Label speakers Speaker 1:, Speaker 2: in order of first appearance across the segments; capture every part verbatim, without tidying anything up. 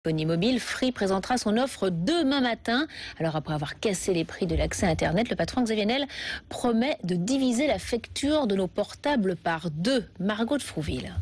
Speaker 1: Téléphonie mobile, Free présentera son offre demain matin. Alors après avoir cassé les prix de l'accès à Internet, le patron Xavier Niel promet de diviser la facture de nos portables par deux. Margot de Frouville.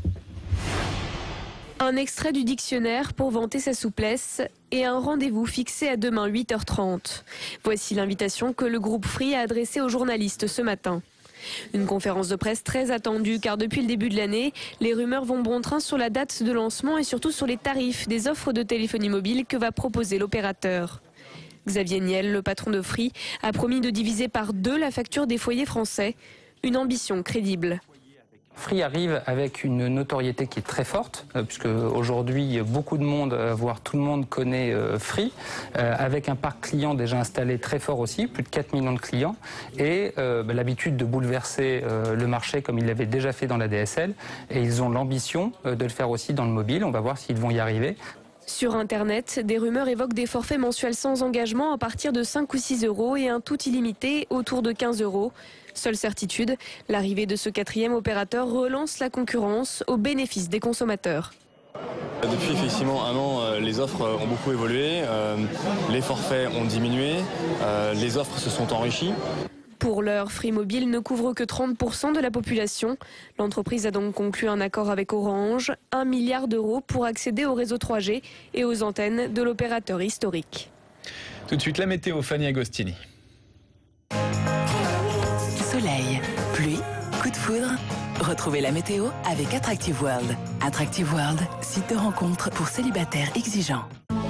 Speaker 2: Un extrait du dictionnaire pour vanter sa souplesse et un rendez-vous fixé à demain huit heures trente. Voici l'invitation que le groupe Free a adressée aux journalistes ce matin. Une conférence de presse très attendue car depuis le début de l'année, les rumeurs vont bon train sur la date de lancement et surtout sur les tarifs des offres de téléphonie mobile que va proposer l'opérateur. Xavier Niel, le patron de Free, a promis de diviser par deux la facture des foyers français, une ambition crédible.
Speaker 3: Free arrive avec une notoriété qui est très forte, euh, puisque aujourd'hui beaucoup de monde, euh, voire tout le monde connaît euh, Free, euh, avec un parc client déjà installé très fort aussi, plus de quatre millions de clients, et euh, bah, l'habitude de bouleverser euh, le marché comme ils l'avaient déjà fait dans la D S L, et ils ont l'ambition euh, de le faire aussi dans le mobile. On va voir s'ils vont y arriver.
Speaker 2: Sur Internet, des rumeurs évoquent des forfaits mensuels sans engagement à partir de cinq ou six euros et un tout illimité autour de quinze euros. Seule certitude, l'arrivée de ce quatrième opérateur relance la concurrence au bénéfice des consommateurs.
Speaker 4: Depuis effectivement un an, les offres ont beaucoup évolué, les forfaits ont diminué, les offres se sont enrichies.
Speaker 2: Pour l'heure, Free Mobile ne couvre que trente pour cent de la population. L'entreprise a donc conclu un accord avec Orange, un milliard d'euros pour accéder au réseau trois G et aux antennes de l'opérateur historique.
Speaker 5: Tout de suite, la météo, Fanny Agostini.
Speaker 6: Soleil, pluie, coup de foudre. Retrouvez la météo avec Attractive World. Attractive World, site de rencontre pour célibataires exigeants.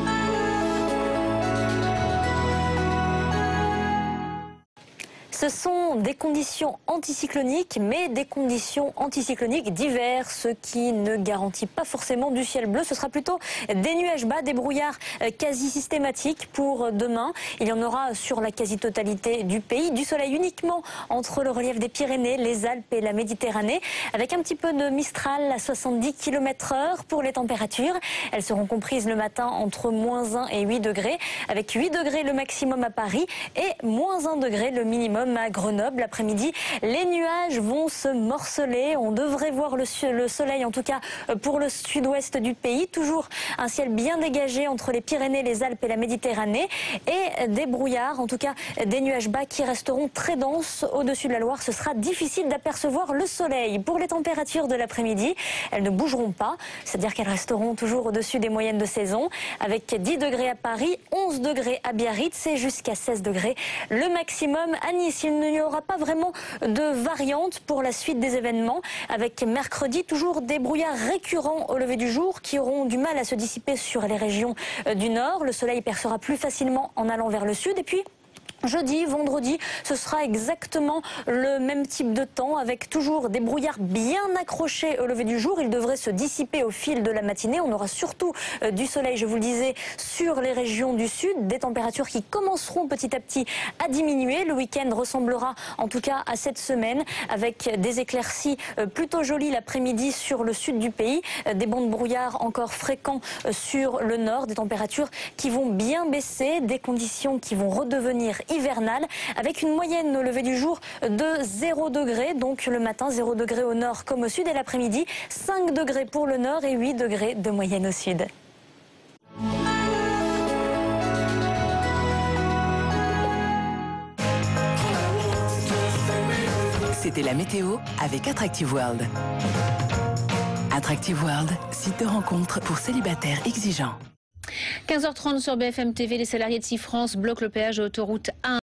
Speaker 7: Ce sont des conditions anticycloniques, mais des conditions anticycloniques diverses, ce qui ne garantit pas forcément du ciel bleu. Ce sera plutôt des nuages bas, des brouillards quasi systématiques pour demain. Il y en aura sur la quasi-totalité du pays. Du soleil uniquement entre le relief des Pyrénées, les Alpes et la Méditerranée, avec un petit peu de Mistral à soixante-dix kilomètres heure pour les températures. Elles seront comprises le matin entre moins un et huit degrés, avec huit degrés le maximum à Paris et moins un degré le minimum à Grenoble. L'après-midi, les nuages vont se morceler. On devrait voir le, le soleil, en tout cas pour le sud-ouest du pays. Toujours un ciel bien dégagé entre les Pyrénées, les Alpes et la Méditerranée. Et des brouillards, en tout cas des nuages bas qui resteront très denses au-dessus de la Loire. Ce sera difficile d'apercevoir le soleil. Pour les températures de l'après-midi, elles ne bougeront pas. C'est-à-dire qu'elles resteront toujours au-dessus des moyennes de saison. Avec dix degrés à Paris, onze degrés à Biarritz et jusqu'à seize degrés le maximum à Nice. Il n'y aura pas vraiment de variante pour la suite des événements, avec mercredi toujours des brouillards récurrents au lever du jour qui auront du mal à se dissiper sur les régions du nord. Le soleil percera plus facilement en allant vers le sud. Et puis jeudi, vendredi, ce sera exactement le même type de temps avec toujours des brouillards bien accrochés au lever du jour. Ils devraient se dissiper au fil de la matinée. On aura surtout euh, du soleil, je vous le disais, sur les régions du sud. Des températures qui commenceront petit à petit à diminuer. Le week-end ressemblera en tout cas à cette semaine avec des éclaircies euh, plutôt jolies l'après-midi sur le sud du pays. Euh, des bancs de brouillard encore fréquents euh, sur le nord. Des températures qui vont bien baisser. Des conditions qui vont redevenir hivernale avec une moyenne au lever du jour de zéro degré, donc le matin zéro degré au nord comme au sud et l'après-midi cinq degrés pour le nord et huit degrés de moyenne au sud.
Speaker 6: C'était la météo avec Attractive World. Attractive World, site de rencontre pour célibataires exigeants.
Speaker 1: quinze heures trente sur B F M T V, les salariés de Sifrance bloquent le péage de l'autoroute un.